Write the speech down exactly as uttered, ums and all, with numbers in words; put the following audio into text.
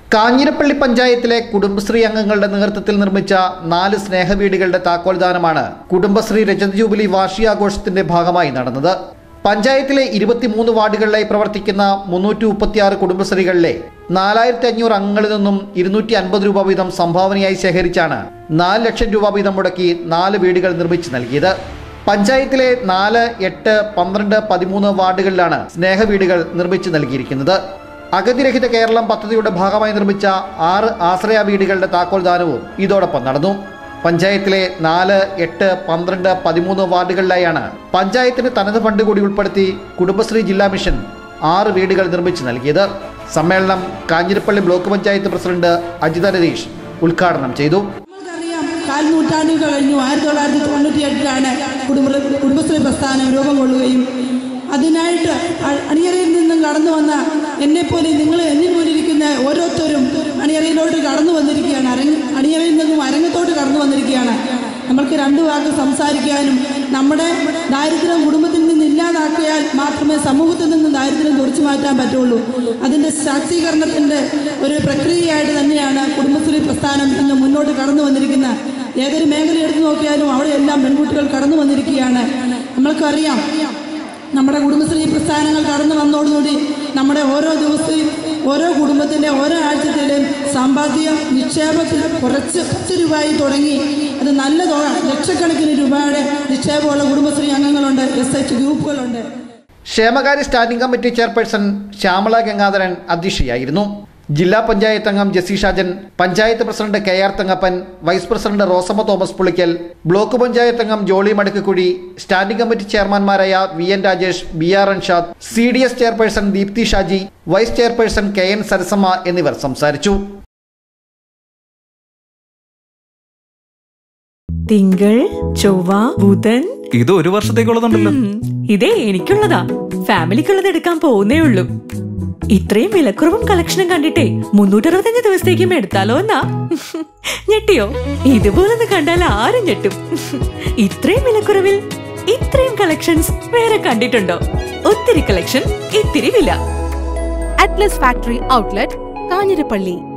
കാഞ്ഞിരപ്പള്ളി പഞ്ചായത്തിലെ കുടുംബശ്രീ അംഗങ്ങളുടെ നേതൃത്വത്തിൽ നിർമ്മിച്ച നാല് സ്നേഹവീടുകളുടെ താക്കോൽദാനമാണ് കുടുംബശ്രീ രജത ജൂബിലി വാർഷികാഘോഷത്തിന്റെ ഭാഗമായി നടന്നത്. പഞ്ചായത്തിലെ ഇരുപത്തിമൂന്ന് വാർഡുകളിലായി പ്രവർത്തിക്കുന്ന മുന്നൂറ്റി മുപ്പത്തിയാറ് കുടുംബശ്രീകളിലെ നാലായിരത്തി അഞ്ഞൂറ് അംഗങ്ങളിൽ നിന്നും ഇരുന്നൂറ്റി അൻപത് രൂപ വീതം സംഭാവനയായി ശേഖരിച്ചാണ് നാല് ലക്ഷം രൂപ വീതം മുടക്കി നാല് വീടുകൾ നിർമ്മിച്ചു നൽകിയത്. പഞ്ചായത്തിലെ നാല്, എട്ട്, പന്ത്രണ്ട്, പതിമൂന്ന് വാർഡുകളിലാണ് സ്നേഹവീടുകൾ നിർമ്മിച്ചു നൽകിയിരിക്കുന്നത്. അഗതിരഹിത കേരളം പദ്ധതിയുടെ ഭാഗമായി നിർമ്മിച്ച ആറ് ആശ്രയ വീടുകളുടെ താക്കോൽദാനവും ഇതോടൊപ്പം നടന്നു. പഞ്ചായത്തിലെ നാല്, എട്ട്, പന്ത്രണ്ട്, പതിമൂന്ന് വാർഡുകളിലായാണ് പഞ്ചായത്തിന് തനത് ഫണ്ട് കൂടി ഉൾപ്പെടുത്തി കുടുംബശ്രീ ജില്ലാ മിഷൻ ആറ് വീടുകൾ നിർമ്മിച്ചു നൽകിയത്. സമ്മേളനം കാഞ്ഞിരപ്പള്ളി ബ്ലോക്ക് പഞ്ചായത്ത് പ്രസിഡന്റ് അജിത രതീഷ് ഉദ്ഘാടനം ചെയ്തു. കാൽ നൂറ്റാണ്ടുകൾ കഴിഞ്ഞു. ആയിരത്തി തൊള്ളായിരത്തി തൊണ്ണൂറ്റി എട്ടിലാണ് കുടുംബശ്രീ പ്രസ്ഥാനം രൂപം കൊള്ളുകയും അതിനായിട്ട് അണിയറയിൽ നിന്നും കടന്നു വന്ന എന്നെപ്പോലെ നിങ്ങൾ എന്നിൽ പോലിരിക്കുന്ന ഓരോരുത്തരും അണിയറയിലോട്ട് കടന്നു വന്നിരിക്കുകയാണ്. അരങ്ങ അണിയറയിൽ നിന്നും അരങ്ങത്തോട്ട് കടന്നു വന്നിരിക്കുകയാണ്. നമ്മൾക്ക് രണ്ടു വാക്ക് സംസാരിക്കാനും നമ്മുടെ ദാരിദ്ര്യം കുടുംബത്തിൽ നിന്ന് ഇല്ലാതാക്കിയാൽ മാത്രമേ സമൂഹത്തിൽ നിന്ന് ദാരിദ്ര്യം തുടച്ചു മാറ്റാൻ പറ്റുള്ളൂ. അതിൻ്റെ ശാക്തീകരണത്തിൻ്റെ ഒരു പ്രക്രിയയായിട്ട് തന്നെയാണ് കുടുംബശ്രീ പ്രസ്ഥാനം ഇന്ന് മുന്നോട്ട് കടന്നു വന്നിരിക്കുന്നത്. ഏതൊരു മേഖല എടുത്തു നോക്കിയാലും അവിടെയെല്ലാം പെൺകുട്ടികൾ കടന്നു വന്നിരിക്കുകയാണ്. നമ്മൾക്കറിയാം, നമ്മുടെ കുടുംബശ്രീ പ്രസ്ഥാനങ്ങൾ കടന്നു വന്നതോടുകൂടി നമ്മുടെ ഓരോ ദിവസവും ഓരോ കുടുംബത്തിൻ്റെ ഓരോ ആഴ്ചത്തിലെയും സമ്പാദ്യ നിക്ഷേപത്തിൽ കുറച്ച് പത്ത് രൂപയായി തുടങ്ങി അത് നല്ല തുക ലക്ഷക്കണക്കിന് രൂപയുടെ നിക്ഷേപമുള്ള കുടുംബശ്രീ അംഗങ്ങളുണ്ട്, എസ് എച്ച് ഗ്രൂപ്പുകളുണ്ട്. ക്ഷേമകാര്യ standing committee chairperson Shyamala Gangadharan അധ്യക്ഷയായിരുന്നു. ജില്ലാ പഞ്ചായത്ത് അംഗം Jessy Shajan, panchayat president K R Thankappan, vice president Rosamma Thomas Pulickal, block panchayat അംഗം ജോളി മടക്കുകുഴി, സ്റ്റാൻഡിംഗ് കമ്മിറ്റി ചെയർമാൻമാരായ V N Rajesh, B R Anshad, C D S chairperson Deepthi Shaji, vice chairperson K N Sarasamma എന്നിവർ സംസാരിച്ചു. തിങ്കൾ, ചൊവ്വ, ബുധൻ. ഇത് ഒരു വർഷത്തേക്കുള്ളതുണ്ടല്ലോ. ഇതേ എനിക്കുള്ളതാ. ഫാമിലിക്കുള്ളത് എടുക്കാൻ പോകുന്നേ ഉള്ളൂ. ഇത്രയും വിലക്കുറവും കളക്ഷനും കണ്ടിട്ടേ മുന്നൂറ്റി അറുപത്തഞ്ച് ദിവസത്തേക്കും എടുത്താലോ എന്നാ. ഞെട്ടിയോ? ഇതുപോലൊന്ന് കണ്ടാൽ ആരും ഞെട്ടും. ഇത്രയും വിലക്കുറവിൽ ഇത്രയും കളക്ഷൻസ് വേറെ കണ്ടിട്ടുണ്ടോ? ഒത്തിരി കളക്ഷൻ, ഇത്തിരി വില. Atlas factory outlet, Kanjirappally.